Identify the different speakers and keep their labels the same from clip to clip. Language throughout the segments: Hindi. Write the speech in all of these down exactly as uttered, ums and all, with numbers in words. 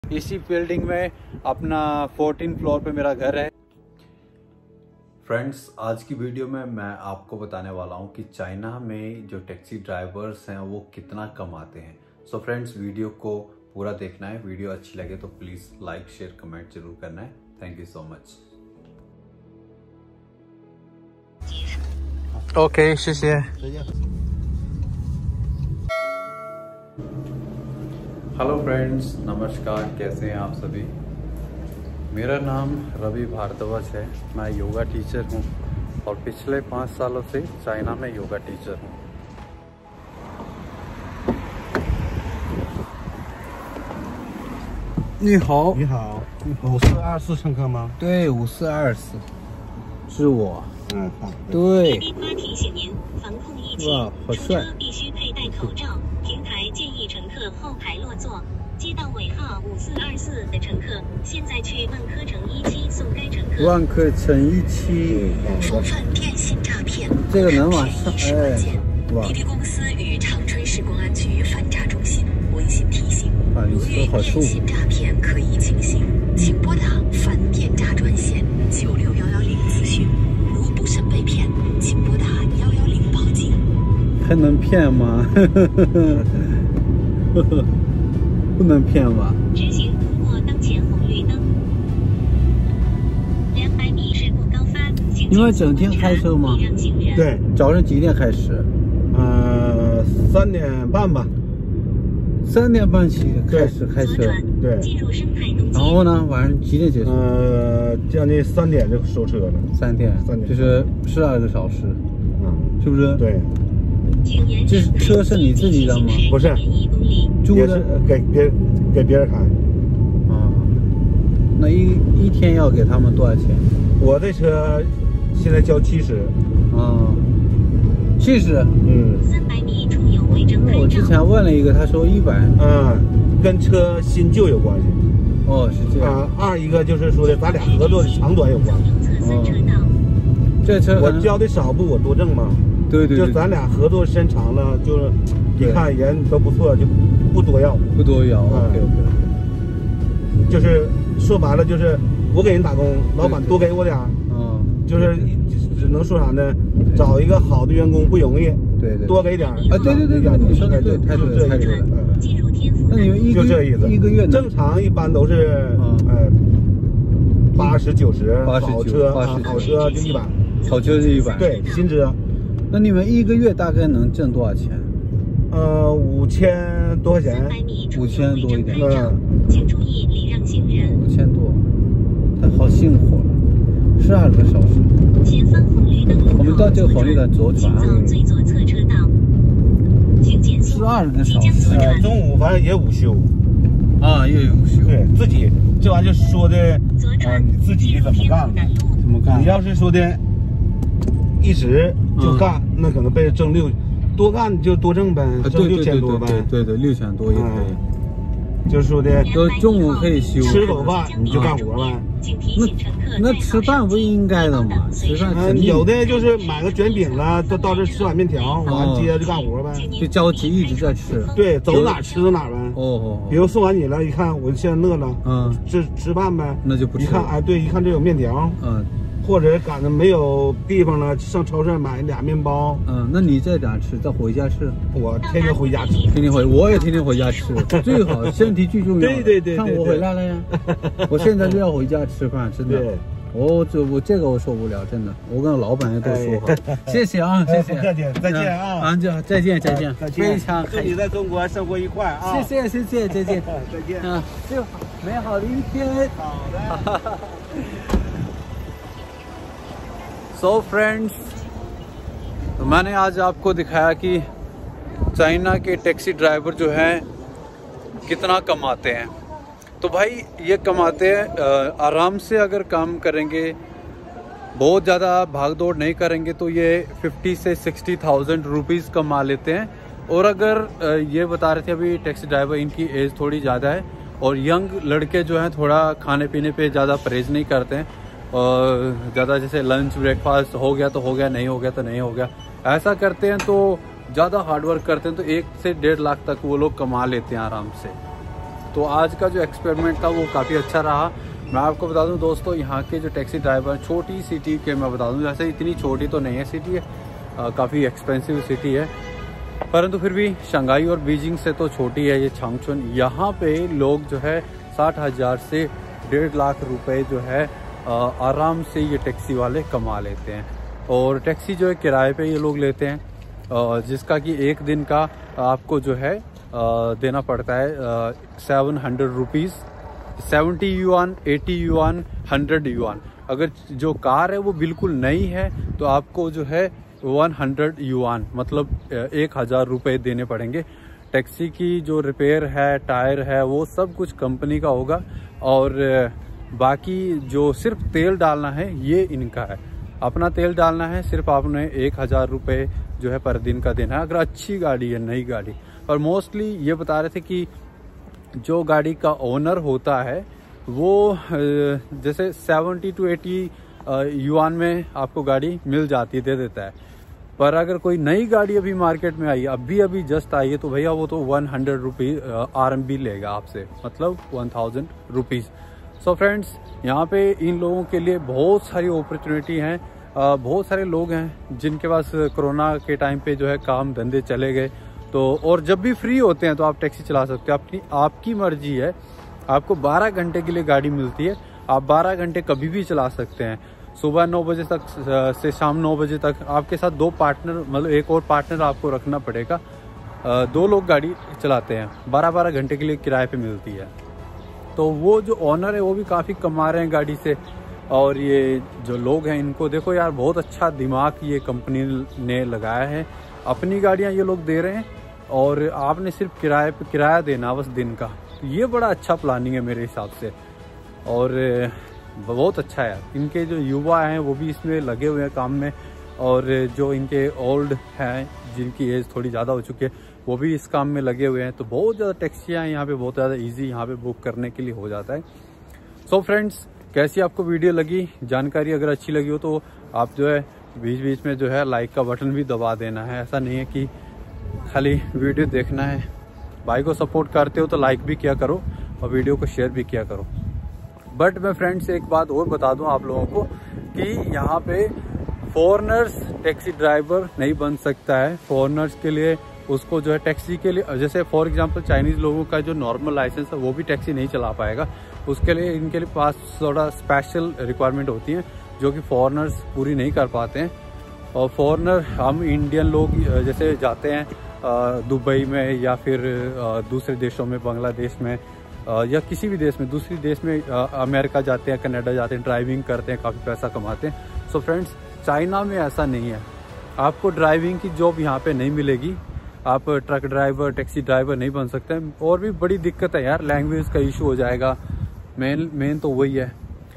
Speaker 1: इसी बिल्डिंग में अपना फोर्टीन फ्लोर पे मेरा घर है। फ्रेंड्स, आज की वीडियो में मैं आपको बताने वाला हूँ कि चाइना में जो टैक्सी ड्राइवर्स हैं वो कितना कमाते हैं। सो so फ्रेंड्स, वीडियो को पूरा देखना है। वीडियो अच्छी लगे तो प्लीज़ लाइक शेयर कमेंट जरूर करना है। Thank you so much. Okay, शुक्रिया। हेलो फ्रेंड्स, नमस्कार, कैसे हैं आप सभी। मेरा नाम रवि भारद्वाज है। मैं योगा टीचर हूं और पिछले पाँच सालों से चाइना में योगा टीचर हूं।你好，
Speaker 2: 你好，五四二四乘客吗？
Speaker 1: 对，五四二四，是我。
Speaker 2: 嗯，好。
Speaker 1: 对。
Speaker 3: 提醒您，防控疫情，
Speaker 1: 哇，好帅！
Speaker 3: 必须佩戴口罩。平台建议乘客后排落座。接到尾号五四二四的乘客，现在去万科城一期送该乘客。
Speaker 1: 万科城一期。
Speaker 3: 防范电信诈骗。
Speaker 1: 这个能往上哎，哇！
Speaker 3: 滴滴公司与长春市公安局反诈中心温馨提醒：
Speaker 1: 啊，你说好舒服。
Speaker 3: 电信诈骗可疑情形，请拨打反电诈专线九六幺幺零咨询。如不慎被骗，请拨打幺幺零报警。
Speaker 1: 还能骗吗？不能骗吧？
Speaker 3: 直行通过当前红绿灯。两百米事故高发，请
Speaker 1: 你们整天开车吗？
Speaker 2: 对，
Speaker 1: 早上几点开始？
Speaker 2: 呃，三点半吧。
Speaker 1: 三点半起开始开车。
Speaker 2: 对。
Speaker 1: 然后呢，晚上几点结束？
Speaker 2: 呃，将近三点就收车了。
Speaker 1: 三点。三点。就是十二个小时。
Speaker 2: 嗯，
Speaker 1: 是不是？
Speaker 2: 对。
Speaker 1: 这车是你自己的吗？
Speaker 2: 不是，
Speaker 1: 租的，
Speaker 2: 给别给别人开。
Speaker 1: 啊，那一一天要给他们多少钱？
Speaker 2: 我这车现在交七十。
Speaker 1: 啊，七十。
Speaker 2: 嗯。
Speaker 3: 三百米处有违章拍照。
Speaker 1: 我之前问了一个，他说一百。
Speaker 2: 嗯，跟车新旧有关系。
Speaker 1: 哦，是这样。
Speaker 2: 啊，二一个就是说的，咱俩合作的长短有关系。
Speaker 1: 哦。这车
Speaker 2: 我交的少不我多挣吗？
Speaker 1: 对对对，
Speaker 2: 就咱俩合作时间长了，就是一看人都不错，就不多要，
Speaker 1: 不多要。OK OK。
Speaker 2: 就是说白了，就是我给人打工，老板多给我点儿。
Speaker 1: 嗯。就是
Speaker 2: 只能说啥呢？找一个好的员工不容易。
Speaker 1: 对对。
Speaker 2: 多给点儿。
Speaker 1: 啊，对对对对，你说的对，太对了，太对了。那你们一
Speaker 2: 就这意思，
Speaker 1: 一个月
Speaker 2: 正常一般都是呃八十九十，好车好车就一百，
Speaker 1: 好车是一百。
Speaker 2: 对，新车。
Speaker 1: 那你们一个月大概能挣多少钱？
Speaker 2: 呃，五千多块钱，
Speaker 1: 五千多一点。
Speaker 2: 嗯，
Speaker 3: 请注意礼让行人。
Speaker 1: 五千多，他好辛苦了，十二个小时。
Speaker 3: 前方红绿灯。
Speaker 1: 我们到这个红绿灯左转。
Speaker 3: 最左侧车道。请减速。
Speaker 1: 十二个小时。
Speaker 2: 中午反正也午休。
Speaker 1: 啊，也有午休。
Speaker 2: 对自己这玩意儿就说的啊，你自己怎么干的？
Speaker 1: 怎么干？
Speaker 2: 你要是说的。一直就干，嗯、那可能被挣六，多干就多挣呗，挣六千多呗。
Speaker 1: 对对，六千多也可以。嗯、
Speaker 2: 就是说的，
Speaker 1: 就中午可以休，
Speaker 2: 吃口饭你就干活呗。
Speaker 1: 那那吃饭不应该的吗？吃饭肯定、
Speaker 2: 嗯、有的就是买个卷饼了，到到这吃碗面条，完接着就干活呗。
Speaker 1: 就着急一直在吃。
Speaker 2: 对，走哪吃到哪呗。
Speaker 1: 哦哦。
Speaker 2: 比如送完你了，一看我现在饿了，
Speaker 1: 嗯，
Speaker 2: 吃吃饭呗。
Speaker 1: 那就不吃。
Speaker 2: 一看哎，对，一看这有面条，
Speaker 1: 嗯。
Speaker 2: 或者赶着没有地方了，上超市买俩面包。
Speaker 1: 嗯，那你在哪吃？在回家吃？
Speaker 2: 我天天回家吃，
Speaker 1: 天天回，我也天天回家吃，最好，身体最重要。
Speaker 2: 对对对，
Speaker 1: 看我回来了呀，我现在就要回家吃饭，真的。我这我这个我受不了，真的。我跟老板也都说好，谢谢啊，谢谢，
Speaker 2: 不客气，再见啊，
Speaker 1: 啊，就再见再见，非常
Speaker 2: 祝你在中国生活愉快啊！
Speaker 1: 谢谢谢谢，再见
Speaker 2: 再见
Speaker 1: 啊，最好美好的一天。
Speaker 2: 好的。
Speaker 1: सो फ्रेंड्स, तो मैंने आज आपको दिखाया कि चाइना के टैक्सी ड्राइवर जो हैं कितना कमाते हैं। तो भाई ये कमाते हैं आराम से, अगर काम करेंगे, बहुत ज़्यादा भाग दौड़ नहीं करेंगे तो ये फिफ्टी से सिक्सटी थाउजेंड रुपीज़ कमा लेते हैं। और अगर ये बता रहे थे अभी टैक्सी ड्राइवर, इनकी एज थोड़ी ज़्यादा है और यंग लड़के जो हैं थोड़ा खाने पीने पे ज़्यादा परहेज़ नहीं करते हैं और ज़्यादा जैसे लंच ब्रेकफास्ट हो गया तो हो गया, नहीं हो गया तो नहीं हो गया, ऐसा करते हैं तो ज़्यादा हार्डवर्क करते हैं तो एक से डेढ़ लाख तक वो लोग कमा लेते हैं आराम से। तो आज का जो एक्सपेरिमेंट था वो काफ़ी अच्छा रहा। मैं आपको बता दूं दोस्तों, यहाँ के जो टैक्सी ड्राइवर, छोटी सिटी के मैं बता दूं, जैसे इतनी छोटी तो नहीं है सिटी है, काफ़ी एक्सपेंसिव सिटी है, परंतु फिर भी शंघाई और बीजिंग से तो छोटी है ये चांगचुन। यहाँ पे लोग जो है साठ हज़ार से डेढ़ लाख रुपए जो है आराम से ये टैक्सी वाले कमा लेते हैं। और टैक्सी जो है किराए पे ये लोग लेते हैं, जिसका कि एक दिन का आपको जो है देना पड़ता है seven hundred rupees, seventy yuan, eighty yuan, hundred yuan. अगर जो कार है वो बिल्कुल नई है तो आपको जो है वन हंड्रेड युआन मतलब एक हज़ार रुपये देने पड़ेंगे। टैक्सी की जो रिपेयर है, टायर है, वो सब कुछ कंपनी का होगा, और बाकी जो सिर्फ तेल डालना है ये इनका है। अपना तेल डालना है, सिर्फ आपने एक हज़ार रुपये जो है पर दिन का देना है, अगर अच्छी गाड़ी है, नई गाड़ी। और मोस्टली ये बता रहे थे कि जो गाड़ी का ओनर होता है वो जैसे सेवेंटी टू एटी युआन में आपको गाड़ी मिल जाती है, दे देता है। पर अगर कोई नई गाड़ी अभी मार्केट में आई, अभी अभी जस्ट आई है, तो भैया वो तो one hundred rupees R M B लेगा आपसे, मतलब one thousand rupees. So friends, यहाँ पे इन लोगों के लिए बहुत सारी अपॉर्चुनिटी हैं। बहुत सारे लोग हैं जिनके पास कोरोना के टाइम पे जो है काम धंधे चले गए, तो और जब भी फ्री होते हैं तो आप टैक्सी चला सकते हो। अपनी आपकी मर्जी है, आपको बारह घंटे के लिए गाड़ी मिलती है, आप बारह घंटे कभी भी चला सकते हैं। सुबह नौ बजे तक से शाम नौ बजे तक आपके साथ दो पार्टनर, मतलब एक और पार्टनर आपको रखना पड़ेगा। दो लोग गाड़ी चलाते हैं, बारह बारह घंटे के लिए किराए पे मिलती है। तो वो जो ओनर है वो भी काफ़ी कमा रहे हैं गाड़ी से, और ये जो लोग हैं इनको देखो यार, बहुत अच्छा दिमाग ये कंपनी ने लगाया है। अपनी गाड़ियाँ ये लोग दे रहे हैं और आपने सिर्फ किराए पे किराया देना बस दिन का। तो ये बड़ा अच्छा प्लानिंग है मेरे हिसाब से, और बहुत अच्छा है। इनके जो युवा हैं वो भी इसमें लगे हुए हैं काम में, और जो इनके ओल्ड हैं जिनकी एज थोड़ी ज़्यादा हो चुकी है वो भी इस काम में लगे हुए हैं। तो बहुत ज़्यादा टैक्सियाँ यहाँ पे बहुत ज़्यादा इजी यहाँ पे बुक करने के लिए हो जाता है। सो so फ्रेंड्स, कैसी आपको वीडियो लगी, जानकारी अगर अच्छी लगी हो तो आप जो है बीच बीच में जो है लाइक का बटन भी दबा देना है। ऐसा नहीं है कि खाली वीडियो देखना है। भाई को सपोर्ट करते हो तो लाइक भी किया करो और वीडियो को शेयर भी किया करो। बट मैं फ्रेंड्स एक बात और बता दूं आप लोगों को कि यहाँ पे फॉरेनर्स टैक्सी ड्राइवर नहीं बन सकता है। फॉरेनर्स के लिए उसको जो है टैक्सी के लिए, जैसे फॉर एग्जांपल चाइनीज़ लोगों का जो नॉर्मल लाइसेंस है वो भी टैक्सी नहीं चला पाएगा। उसके लिए इनके लिए पास थोड़ा स्पेशल रिक्वायरमेंट होती है जो कि फॉरेनर्स पूरी नहीं कर पाते हैं। और फॉरेनर हम इंडियन लोग जैसे जाते हैं दुबई में या फिर दूसरे देशों में, बांग्लादेश में या किसी भी देश में, दूसरी देश में, अमेरिका जाते हैं, कनाडा जाते हैं, ड्राइविंग करते हैं, काफ़ी पैसा कमाते हैं। सो फ्रेंड्स, चाइना में ऐसा नहीं है। आपको ड्राइविंग की जॉब यहाँ पे नहीं मिलेगी, आप ट्रक ड्राइवर, टैक्सी ड्राइवर नहीं बन सकते। और भी बड़ी दिक्कत है यार, लैंग्वेज का इशू हो जाएगा, मेन मेन तो वही है।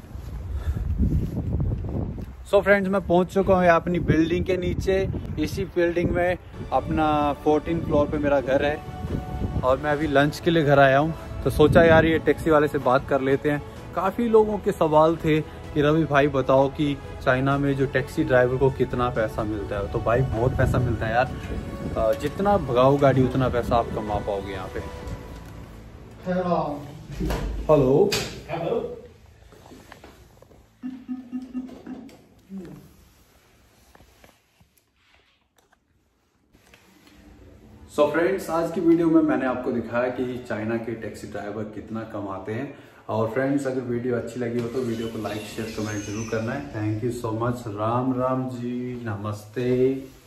Speaker 1: सो so फ्रेंड्स, मैं पहुंच चुका हूँ अपनी बिल्डिंग के नीचे। इसी बिल्डिंग में अपना फोर्टीन फ्लोर पे मेरा घर है, और मैं अभी लंच के लिए घर आया हूँ। तो सोचा यार ये टैक्सी वाले से बात कर लेते हैं। काफ़ी लोगों के सवाल थे कि रवि भाई बताओ कि चाइना में जो टैक्सी ड्राइवर को कितना पैसा मिलता है। तो भाई बहुत पैसा मिलता है यार, जितना भगाओ गाड़ी उतना पैसा आप कमा पाओगे यहाँ पे। Hello hello hello. So friends, आज की वीडियो में मैंने आपको दिखाया कि चाइना के टैक्सी ड्राइवर कितना कमाते हैं। और फ्रेंड्स, अगर वीडियो अच्छी लगी हो तो वीडियो को लाइक शेयर कमेंट जरूर करना है। Thank you so much. Ram Ram ji, नमस्ते।